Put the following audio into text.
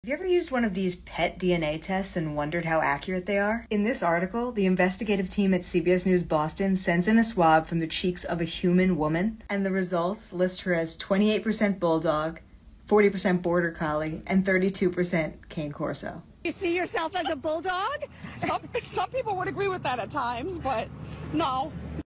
Have you ever used one of these pet DNA tests and wondered how accurate they are? In this article, the investigative team at CBS News Boston sends in a swab from the cheeks of a human woman, and the results list her as 28% bulldog, 40% border collie, and 32% cane corso. You see yourself as a bulldog? Some people would agree with that at times, but no,